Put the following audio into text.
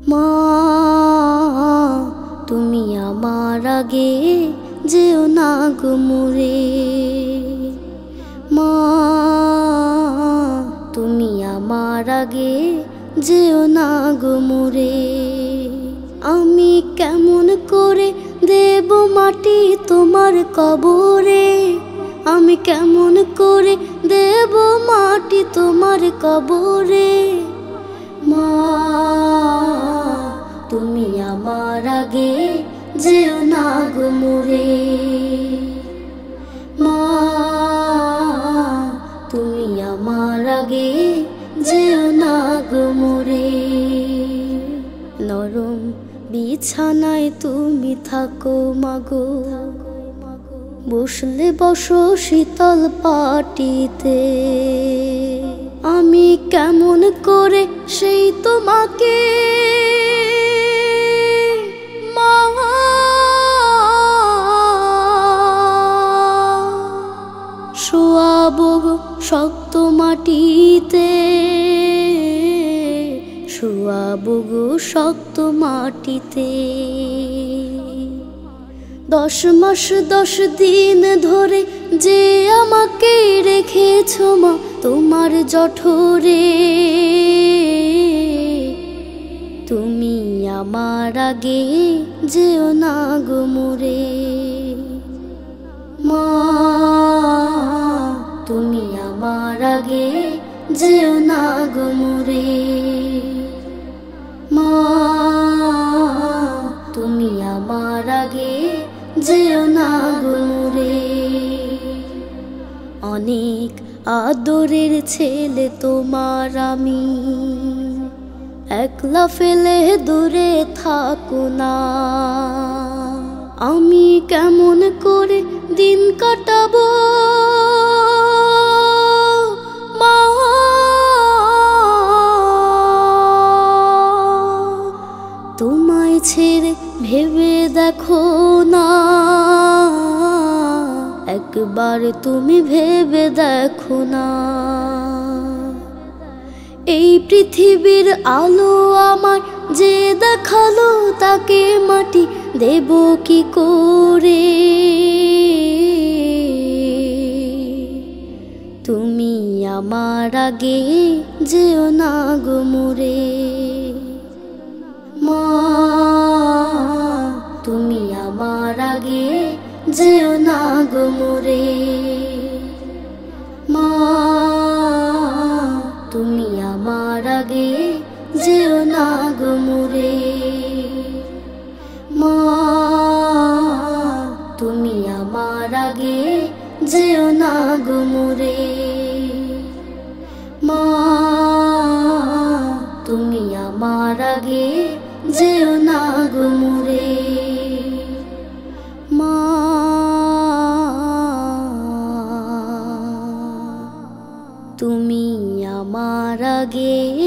মা তুমি আমার আগে যেও না গো মরে, মা তুমি আমার আগে যেও না গো মরে। আমি কেমন করে দেব মাটি তোমার কবরে, আমি কেমন করে দেব মাটি তোমার কবরে। মা তুমি আমার আগে যেও না গো মরে, মা তুমি আমার আগে যেও না গো মরে। নরম বিছানায় তুমি থাকো মাগো, বসলে বসো শীতল পাটিতে। আমি কেমন করে সেই তোমাকে মা শোয়াবো শক্ত মাটিতে, শোয়াবো গো শক্ত মাটিতে। 10 মাস 10 দিন ধরে যে আমাকে রেখেছো মা তোমার জঠরে, তুমি আমার আগে যেও না গো মরে। মা তুমি আমার আগে যেও না গো মরে, মা তুমি আমার আগে যেও না গো মরে। অনেক আদরের ছেলে তোমার আমি, একলা ফেলে দূরে থাকো না। আমি কেমন করে দিন কাটাবো মা, তোমায় ছেড়ে ভেবে দেখো না, একবার তুমি ভেবে দেখো না। এই পৃথিবীর আলো আমার যে দেখালো, তাকে মাটি দেব কি করে। তুমি আমার আগে যেও না গো মরে, মা তুমি আমার আগে যেও না গো মরে। মা তুমি আমার আগে যেও না গো মরে, মা তুমি আমার আগে যেও না গো মরে। মা তুমি আমার আগে যেও না গো মরে, মা তুমি আমার আগে